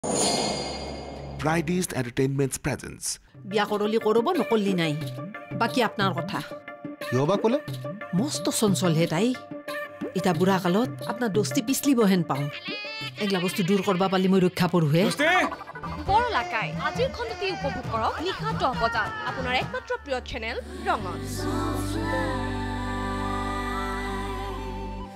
Fridays Entertainment's presence. বিয়া করলি করব নকলি নাই বাকি আপনার কথা কিয় বা কলে মস্ত চঞ্চল হে তাই এটা বুঢ়া কালত আপনার দোস্তি পিছলিব হেন পাওঁ এগলা বস্তু দূর করবা পালি মই রক্ষা পড়ুহে বৰলা কাই আজিৰ খণ্ডটি উপভোগ কৰক নিশা 10 বজাত আপোনাৰ একমাত্ৰ প্ৰিয় চেনেল ৰঙত